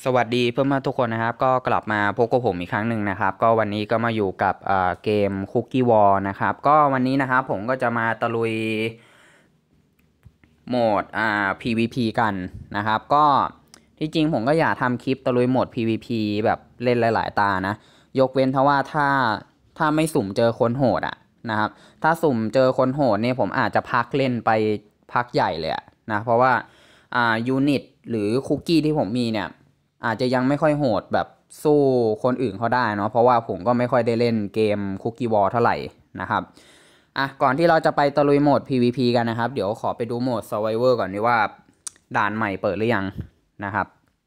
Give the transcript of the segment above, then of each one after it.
สวัสดีเพื่อนๆทุกคนนะครับก็กลับมาพบกับผมอีกครั้งหนึ่งนะครับก็วันนี้ก็มาอยู่กับเกม Cookie War นะครับก็วันนี้นะครับผมก็จะมาตะลุยโหมดPVP กันนะครับก็ที่จริงผมก็อยากทำคลิปตะลุยโหมด PVP แบบเล่นหลายๆตานะยกเว้นเพราะว่าถ้าไม่สุ่มเจอคนโหดนะครับถ้าสุ่มเจอคนโหดเนี่ยผมอาจจะพักเล่นไปพักใหญ่เลยนะเพราะว่ายูนิตหรือคุกกี้ที่ผมมีเนี่ยอาจจะยังไม่ค่อยโหดแบบสู้คนอื่นเขาได้เนาะเพราะว่าผมก็ไม่ค่อยได้เล่นเกมคุกกี้วอลเท่าไหร่นะครับก่อนที่เราจะไปตะลุยโหมด PVP กันนะครับเดี๋ยวขอไปดูโหมด Survivor ก่อนดีว่าด่านใหม่เปิดหรือยังนะครับ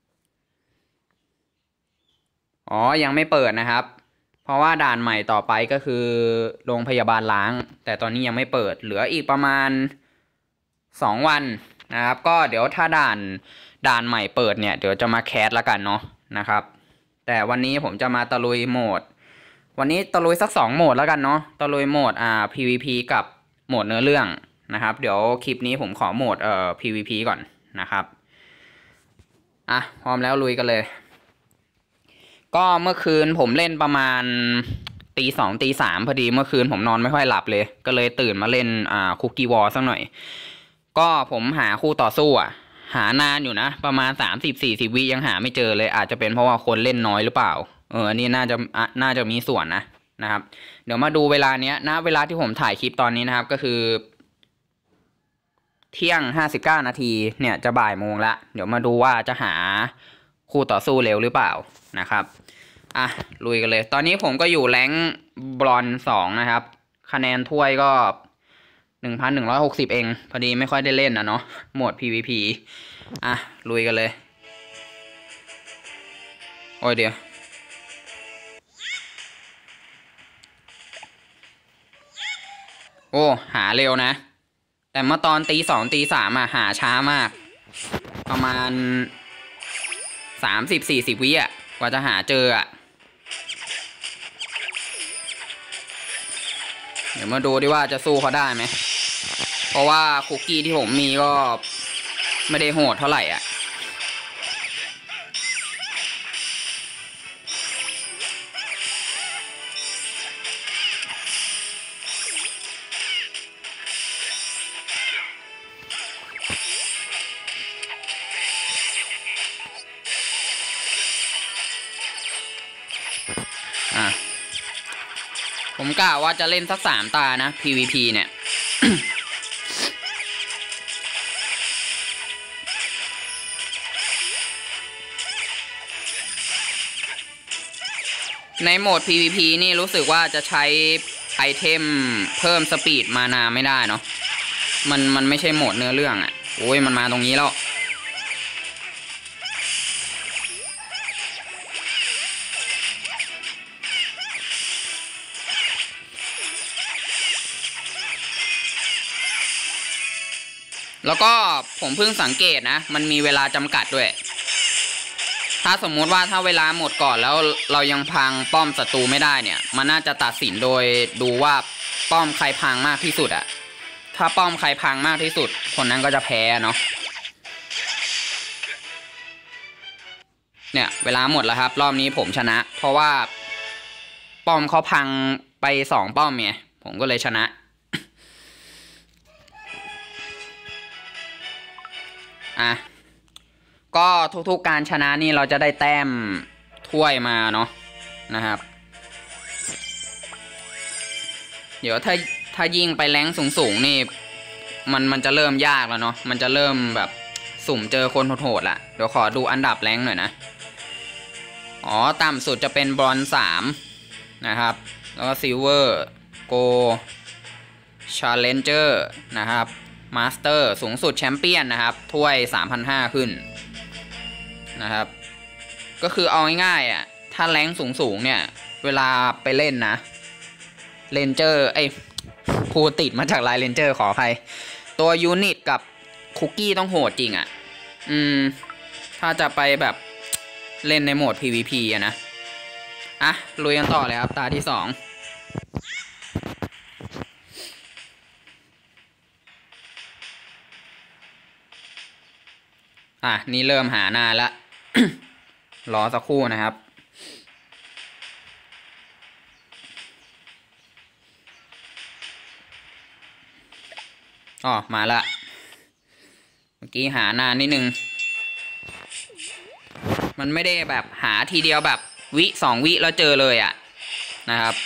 อ๋อยังไม่เปิดนะครับเพราะว่าด่านใหม่ต่อไปก็คือโรงพยาบาลล้างแต่ตอนนี้ยังไม่เปิดเหลืออีกประมาณ2 วันนะครับก็เดี๋ยวถ้าด่านใหม่เปิดเนี่ยเดี๋ยวจะมาแคสแล้วกันเนาะนะครับแต่วันนี้ผมจะมาตะลุยโหมดวันนี้ตะลุยสัก2 โหมดแล้วกันเนาะตะลุยโหมดPVP กับโหมดเนื้อเรื่องนะครับเดี๋ยวคลิปนี้ผมขอโหมดPVP ก่อนนะครับพร้อมแล้วลุยกันเลยก็เมื่อคืนผมเล่นประมาณตี 2ตี 3พอดีเมื่อคืนผมนอนไม่ค่อยหลับเลยก็เลยตื่นมาเล่นคุกกี้วอลสักหน่อยก็ผมหาคู่ต่อสู้หานานอยู่นะประมาณ30-40 วิยังหาไม่เจอเลยอาจจะเป็นเพราะว่าคนเล่นน้อยหรือเปล่าอันนี้น่าจะมีส่วนนะครับเดี๋ยวมาดูเวลาเนี้ยนะเวลาที่ผมถ่ายคลิปตอนนี้นะครับก็คือเที่ยง59 นาทีเนี่ยจะบ่ายโมงละเดี๋ยวมาดูว่าจะหาคู่ต่อสู้เร็วหรือเปล่านะครับลุยกันเลยตอนนี้ผมก็อยู่แรงค์บรอนซ์2นะครับคะแนนถ้วยก็1,160เองพอดีไม่ค่อยได้เล่นเนาะโหมด PVP ลุยกันเลยโอ้ยเดี๋ยวโอ้หาเร็วนะแต่เมื่อตอนตี 2ตี 3หาช้ามากประมาณ30-40 วิกว่าจะหาเจอเดี๋ยวมาดูดิว่าจะสู้เขาได้ไหมเพราะว่าคุกกี้ที่ผมมีก็ไม่ได้โหดเท่าไหร่ผมกะว่าจะเล่นสัก3 ตานะ PVP เนี่ย ในโหมด PVP นี่รู้สึกว่าจะใช้ไอเทมเพิ่มสปีดมานาไม่ได้เนาะมันไม่ใช่โหมดเนื้อเรื่องโอ้ยมันมาตรงนี้แล้วแล้วก็ผมเพิ่งสังเกตนะมันมีเวลาจำกัดด้วยถ้าสมมุติว่าถ้าเวลาหมดก่อนแล้วเรายังพังป้อมศัตรูไม่ได้เนี่ยมันน่าจะตัดสินโดยดูว่าป้อมใครพังมากที่สุดถ้าป้อมใครพังมากที่สุดคนนั้นก็จะแพ้เนาะเนี่ยเวลาหมดแล้วครับรอบนี้ผมชนะเพราะว่าป้อมเขาพังไป2 ป้อมไงผมก็เลยชนะก็ทุกๆการชนะนี่เราจะได้แต้มถ้วยมาเนาะนะครับเดี๋ยวถ้ายิ่งไปแรงสูงนี่มันจะเริ่มยากแล้วเนาะมันจะเริ่มแบบสุ่มเจอคนโหดๆละเดี๋ยวขอดูอันดับแรงหน่อยนะต่ำสุดจะเป็นบรอนซ์3นะครับแล้วก็ซิลเวอร์โกชาเลนเจอร์นะครับมาสเตอร์สูงสุดแชมเปี้ยนนะครับถ้วย 3,500 ขึ้นนะครับก็คือเอาง่ายๆถ้าแรงสูงเนี่ยเวลาไปเล่นนะเรนเจอร์พูดติดมาจากลายเรนเจอร์ขออภัยตัวยูนิตกับคุกกี้ต้องโหดจริงถ้าจะไปแบบเล่นในโหมด PVP นะลุยกันต่อเลยครับตาที่2นี่เริ่มหานานละรอสักครู่นะครับอ๋อมาละเมื่อกี้หานานนิดนึงมันไม่ได้แบบหาทีเดียวแบบวิ2 วิแล้วเจอเลยอ่ะนะครับ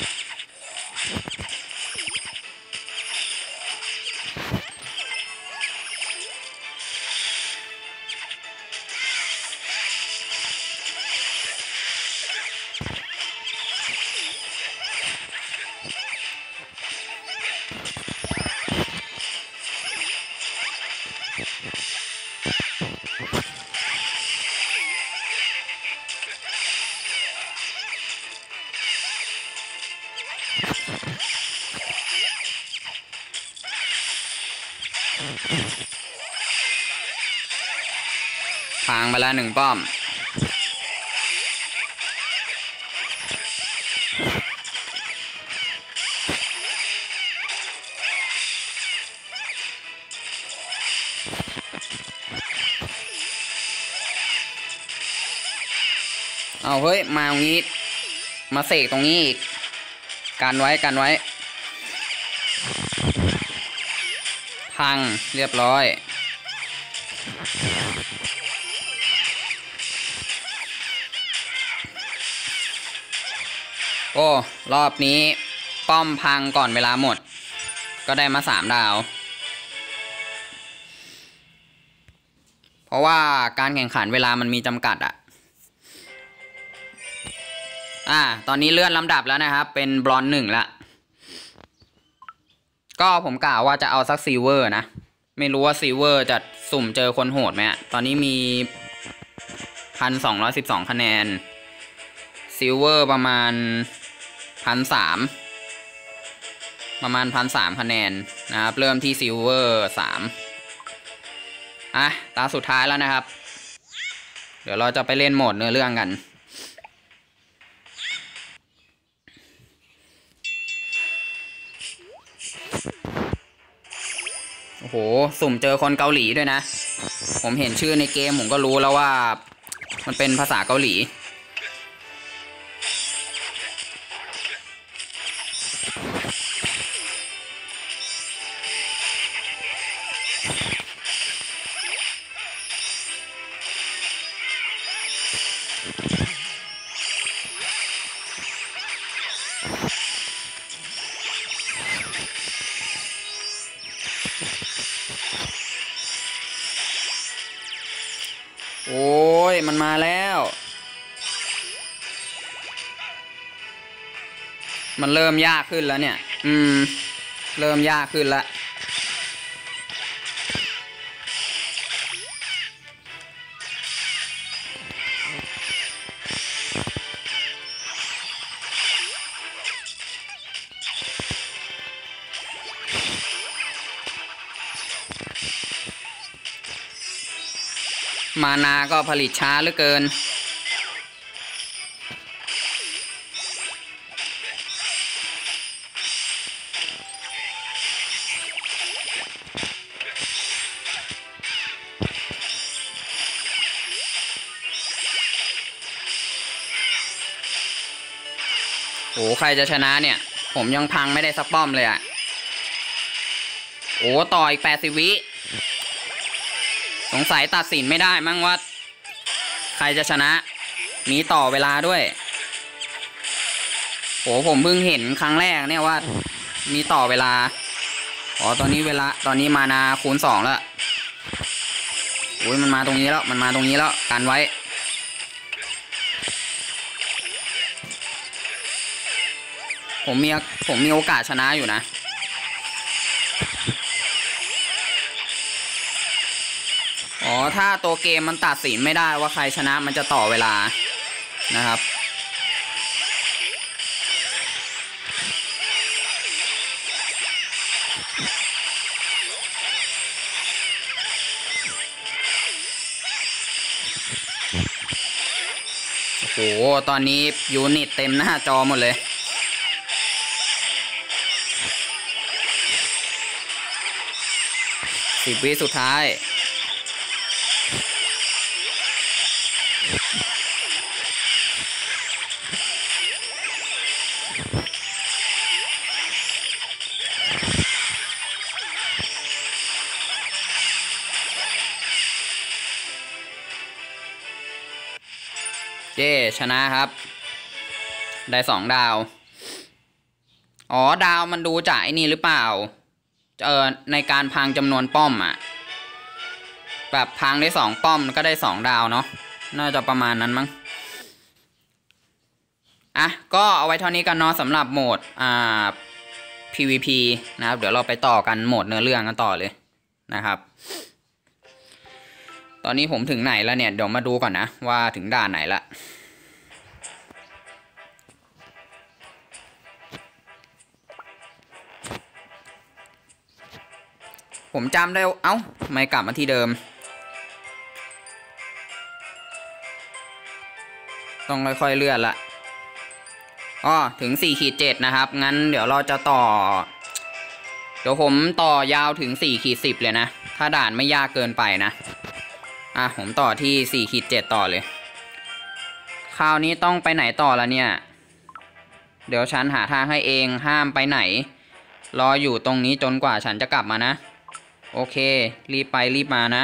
พังไปแล้ว1 ป้อมเอาเฮ้ยมาตรงนี้มาเสกตรงนี้อีกกันไว้พังเรียบร้อยโอ้รอบนี้ป้อมพังก่อนเวลาหมดก็ได้มา3 ดาวเพราะว่าการแข่งขันเวลามันมีจำกัดตอนนี้เลื่อนลำดับแล้วนะครับเป็นบรอนซ์1ละก็ผมกล่าวว่าจะเอาสักซิลเวอร์นะไม่รู้ว่าซิลเวอร์จะสุ่มเจอคนโหดไหมตอนนี้มี1,212 คะแนนซิลเวอร์ประมาณ1,300ประมาณ1,300 คะแนนนะครับเริ่มที่ซิลเวอร์3ตาสุดท้ายแล้วนะครับเดี๋ยวเราจะไปเล่นโหมดเนื้อเรื่องกันโอ้โหสุ่มเจอคนเกาหลีด้วยนะผมเห็นชื่อในเกมผมก็รู้แล้วว่ามันเป็นภาษาเกาหลีโอ้ยมันมาแล้วมันเริ่มยากขึ้นแล้วเนี่ยเริ่มยากขึ้นแล้วมานาก็ผลิตช้าเหลือเกินโอ้ใครจะชนะเนี่ยผมยังพังไม่ได้สักป้อมเลยโอ้ต่ออีก80 วิสงสัยตัดสินไม่ได้มั้งว่าใครจะชนะมีต่อเวลาด้วยโอ้ผมเพิ่งเห็นครั้งแรกเนี่ยว่ามีต่อเวลาตอนนี้มานาคูณ2แล้วโอ้ยมันมาตรงนี้แล้วกันไว้ผมมีโอกาสชนะอยู่นะถ้าตัวเกมมันตัดสินไม่ได้ว่าใครชนะมันจะต่อเวลานะครับโอ้โหตอนนี้ยูนิตเต็มหน้าจอหมดเลย10 วิสุดท้ายเย่ชนะครับ ได้2 ดาวอ๋อดาวมันดูจากไอ้นี่หรือเปล่าในการพังจำนวนป้อมอ่ะแบบพังได้2 ป้อมก็ได้2 ดาวเนาะน่าจะประมาณนั้นมั้งอ่ะก็เอาไว้เท่านี้กันเนาะสำหรับโหมดPVP นะครับเดี๋ยวเราไปต่อกันโหมดเนื้อเรื่องกันต่อเลยนะครับตอนนี้ผมถึงไหนแล้วเนี่ยเดี๋ยวมาดูก่อนนะว่าถึงด่านไหนละผมจำได้เอ้าไม่กลับมาที่เดิมต้องค่อยๆเลื่อนละอ๋อถึง4-7นะครับงั้นเดี๋ยวเราจะต่อเดี๋ยวผมต่อยาวถึง4-10เลยนะถ้าด่านไม่ยากเกินไปนะผมต่อที่4-7ต่อเลยคราวนี้ต้องไปไหนต่อละเนี่ยเดี๋ยวฉันหาทางให้เองห้ามไปไหนรออยู่ตรงนี้จนกว่าฉันจะกลับมานะโอเครีบไปรีบมานะ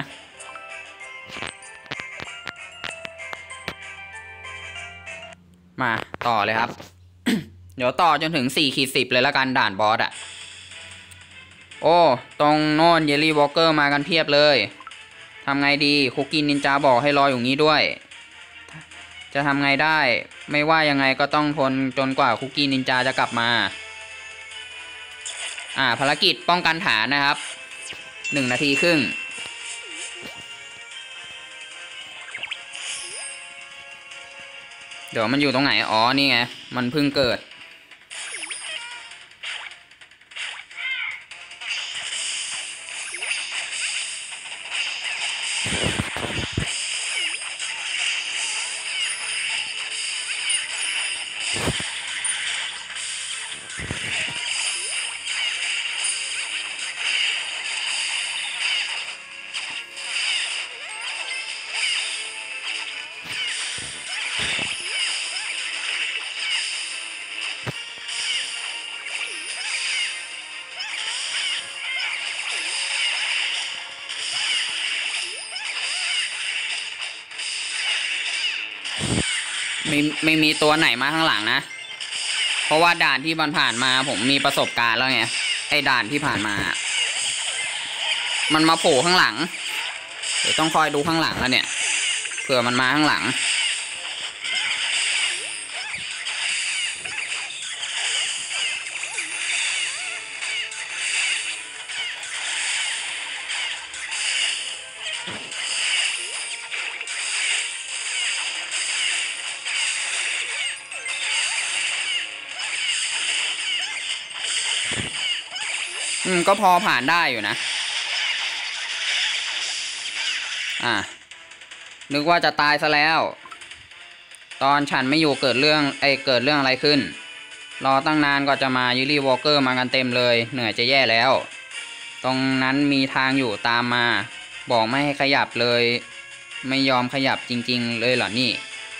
มาต่อเลยครับ เดี๋ยวต่อจนถึง4-10เลยละกันด่านบอสโอ้ตรงโน่นเยลลี่วอลเกอร์มากันเพียบเลยทำไงดีคุกกี้นินจาบอกให้รออยู่นี้ด้วยจะทำไงได้ไม่ว่ายังไงก็ต้องทนจนกว่าคุกกี้นินจาจะกลับมาภารกิจป้องกันฐานนะครับ1 นาทีครึ่งเดี๋ยวมันอยู่ตรงไหนอ๋อนี่ไงมันเพิ่งเกิดไม่มีตัวไหนมาข้างหลังนะเพราะว่าด่านที่ผ่านมาผมมีประสบการณ์แล้วไงไอ้ด่านที่ผ่านมามันมาโผล่ข้างหลังเดี๋ยวต้องคอยดูข้างหลังแล้วเนี่ยเผื่อมันมาข้างหลังก็พอผ่านได้อยู่นะนึกว่าจะตายซะแล้วตอนฉันไม่อยู่เกิดเรื่องอะไรขึ้นรอตั้งนานก็จะมายูรี่วอลเกอร์มากันเต็มเลยเหนื่อยจะแย่แล้วตรงนั้นมีทางอยู่ตามมาบอกไม่ให้ขยับเลยไม่ยอมขยับจริงๆเลยเหรอนี่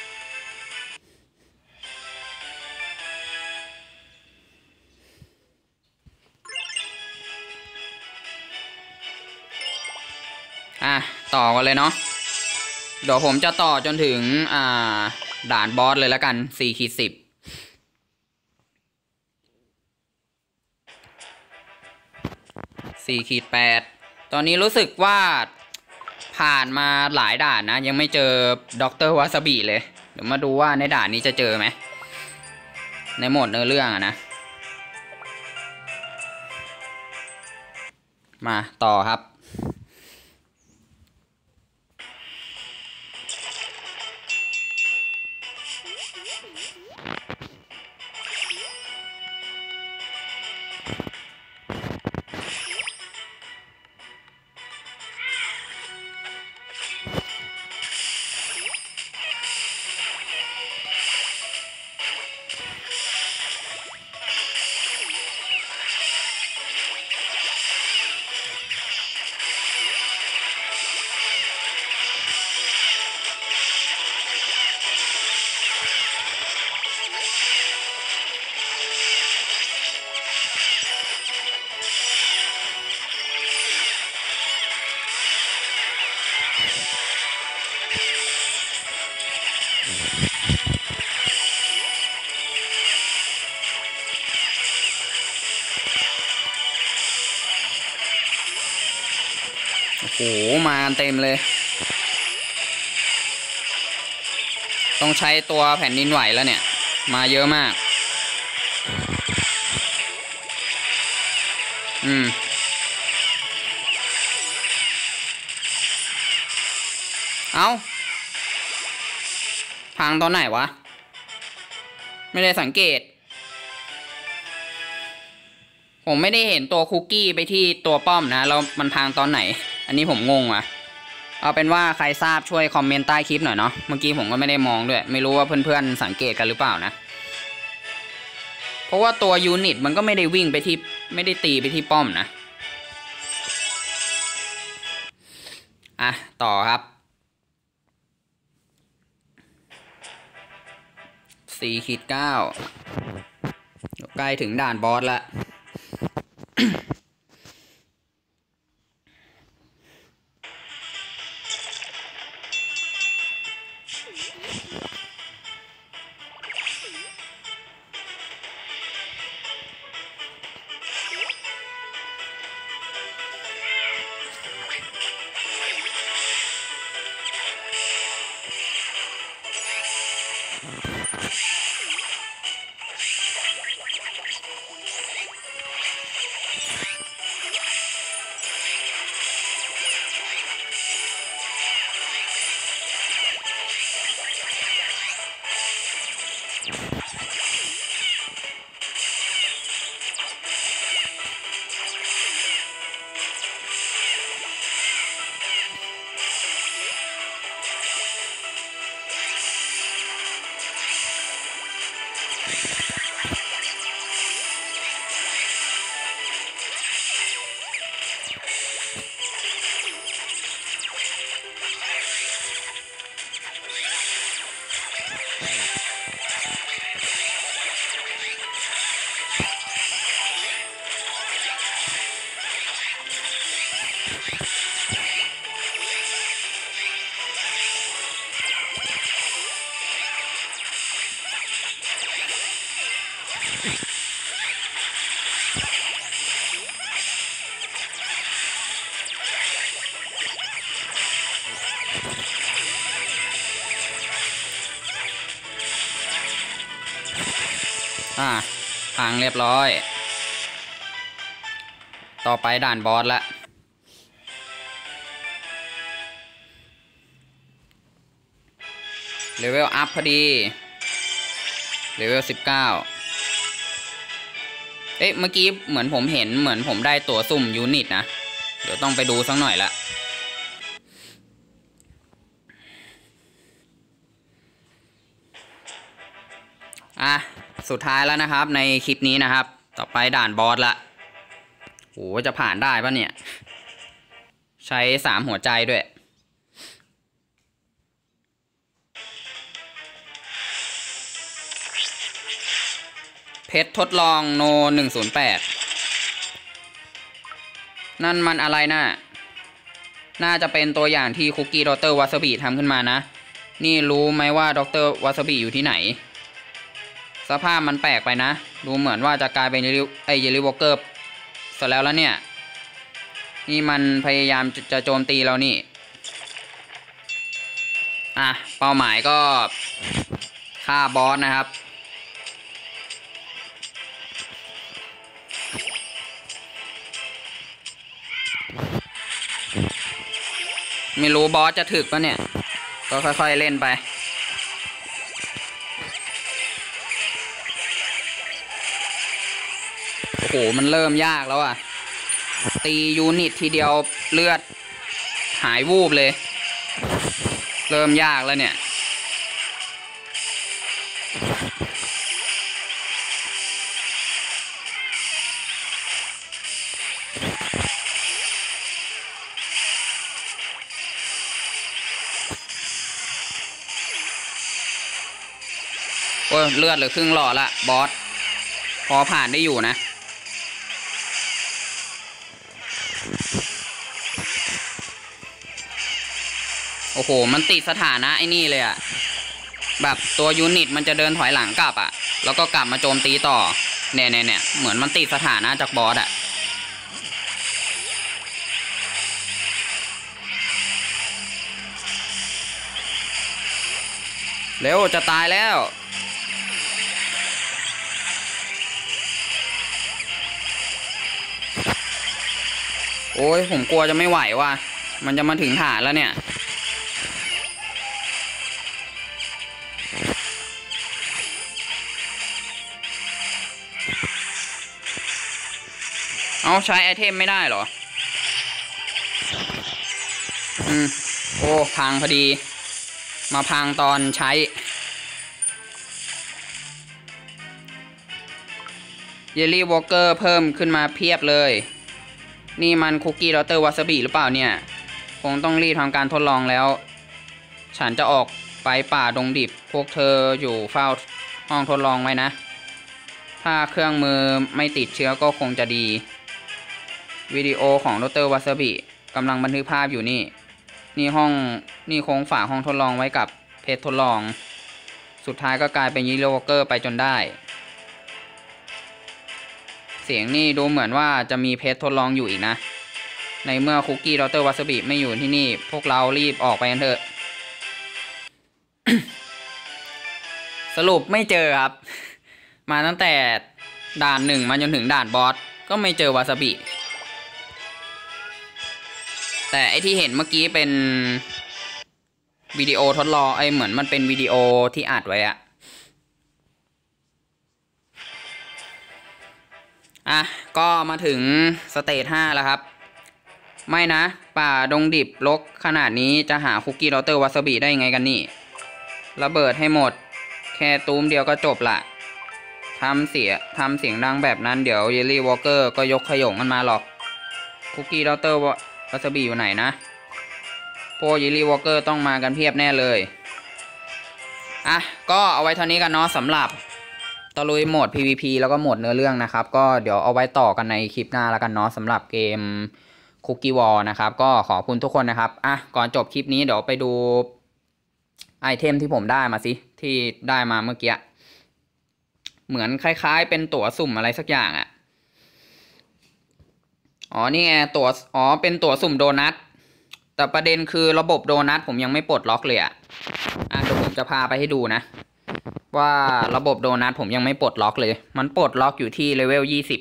ต่อกันเลยเนาะเดี๋ยวผมจะต่อจนถึงด่านบอสเลยแล้วกัน4-10 4-8ตอนนี้รู้สึกว่าผ่านมาหลายด่านนะยังไม่เจอด็อกเตอร์วาซาบิเลยเดี๋ยวมาดูว่าในด่านนี้จะเจอไหมในโหมดเนื้อเรื่องนะมาต่อครับมากันเต็มเลยต้องใช้ตัวแผ่นดินไหวแล้วเนี่ยมาเยอะมากเอาพังตอนไหนวะไม่ได้สังเกตผมไม่ได้เห็นตัวคุกกี้ไปที่ตัวป้อมนะแล้วมันพังตอนไหนอันนี้ผมงงว่ะเอาเป็นว่าใครทราบช่วยคอมเมนต์ใต้คลิปหน่อยเนาะเมื่อกี้ผมก็ไม่ได้มองด้วยไม่รู้ว่าเพื่อนๆสังเกตกันหรือเปล่านะเพราะว่าตัวยูนิตมันก็ไม่ได้วิ่งไปที่ไม่ได้ตีไปที่ป้อมนะต่อครับ4-9ใกล้ถึงด่านบอสแล้วพังเรียบร้อยต่อไปด่านบอสละเลเวลอัพพอดีเลเวล19เมื่อกี้เหมือนผมเห็นเหมือนผมได้ตั๋วสุ่มยูนิตนะเดี๋ยวต้องไปดูสักหน่อยละสุดท้ายแล้วนะครับในคลิปนี้นะครับต่อไปด่านบอสละโหจะผ่านได้ปะเนี่ยใช้3หัวใจด้วยเพชรทดลองโน108นั่นมันอะไรน่าจะเป็นตัวอย่างที่คุกกี้ดร.วาซาบิทำขึ้นมานะนี่รู้ไหมว่าดร.วาซาบิอยู่ที่ไหนสภาพมันแปลกไปนะดูเหมือนว่าจะกลายเป็นเยลลี่วอลเกอร์ซะแล้วเนี่ยนี่มันพยายามจะโจมตีเรานี่เป้าหมายก็ฆ่าบอสนะครับไม่รู้บอสจะถึกปะเนี่ยก็ค่อยๆเล่นไปโอ้โหมันเริ่มยากแล้วตียูนิตทีเดียวเลือดหายวูบเลยเริ่มยากแล้วเนี่ยโอ้ยเลือดเหลือครึ่งหลอดละบอสพอผ่านได้อยู่นะโอ้โหมันติดสถานะไอ้นี่เลยแบบตัวยูนิตมันจะเดินถอยหลังกลับแล้วก็กลับมาโจมตีต่อเนี่ยเหมือนมันติดสถานะจากบอสเร็วจะตายแล้วโอ้ยผมกลัวจะไม่ไหวว่ะมันจะมาถึงฐานแล้วเนี่ยเอาใช้ไอเทมไม่ได้เหรอโอ้พังพอดีมาพังตอนใช้เยลลี่วอลเกอร์เพิ่มขึ้นมาเพียบเลยนี่มันคุกกี้ดอตเตอร์วาซาบิหรือเปล่าเนี่ยคงต้องรีบทำการทดลองแล้วฉันจะออกไปป่าดงดิบพวกเธออยู่เฝ้าห้องทดลองไว้นะถ้าเครื่องมือไม่ติดเชื้อก็คงจะดีวิดีโอของดรวาซาบิกำลังบันทึกภาพอยู่นี่คงฝากห้องทดลองไว้กับเพจทดลองสุดท้ายก็กลายเป็นยิโรวอเกอร์ไปจนได้เสียงนี่ดูเหมือนว่าจะมีเพจทดลองอยู่อีกนะในเมื่อคุกกี้ดรวาซาบิไม่อยู่ที่นี่พวกเรารีบออกไปกันเถอะ สรุปไม่เจอครับมาตั้งแต่ด่าน1มาจนถึงด่านบอสก็ไม่เจอวาซาบิแต่ไอที่เห็นเมื่อกี้เป็นวิดีโอทดลองเหมือนมันเป็นวิดีโอที่อัดไว้ก็มาถึงสเตจ5แล้วครับไม่นะป่าดงดิบรกขนาดนี้จะหาคุกกี้ดอตเตอร์วาซาบิได้ยังไงกันนี่ระเบิดให้หมดแค่ตูมเดียวก็จบละทำเสียงดังแบบนั้นเดี๋ยวเยลลี่วอลเกอร์ก็ยกขยงกันมาหรอกคุกกี้ดอตเตอร์วาซาบิอยู่ไหนนะพวกเยลลี่วอลเกอร์ต้องมากันเพียบแน่เลยก็เอาไว้เท่านี้กันเนาะสำหรับตะลุยโหมด PVP แล้วก็โหมดเนื้อเรื่องนะครับก็เดี๋ยวเอาไว้ต่อกันในคลิปหน้าแล้วกันเนาะสำหรับเกมคุกกี้วอลนะครับก็ขอบคุณทุกคนนะครับก่อนจบคลิปนี้เดี๋ยวไปดูไอเทมที่ผมได้มาสิที่ได้มาเมื่อกี้เหมือนคล้ายๆเป็นตั๋วสุ่มอะไรสักอย่างนี่ไงเป็นตั๋วสุ่มโดนัทแต่ประเด็นคือระบบโดนัทผมยังไม่ปลดล็อกเลยเดี๋ยวผมจะพาไปให้ดูนะว่าระบบโดนัทผมยังไม่ปลดล็อกเลยมันปลดล็อกอยู่ที่เลเวล20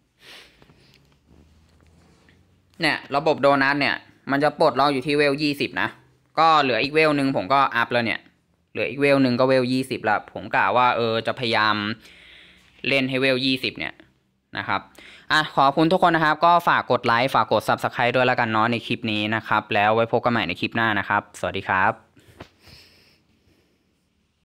เนี่ยระบบโดนัทเนี่ยมันจะปลดล็อกอยู่ที่เวล20นะก็เหลืออีกเวลนึงผมก็อัพแล้วเนี่ยเหลืออีกเวลนึงก็เวล20แล้วผมกะว่าจะพยายามเล่นให้เวล20เนี่ยนะครับขอบคุณทุกคนนะครับก็ฝากกดไลค์ฝากกด Subscribe ด้วยแล้วกันเนาะในคลิปนี้นะครับแล้วไว้พบกันใหม่ในคลิปหน้านะครับสวัสดีครับ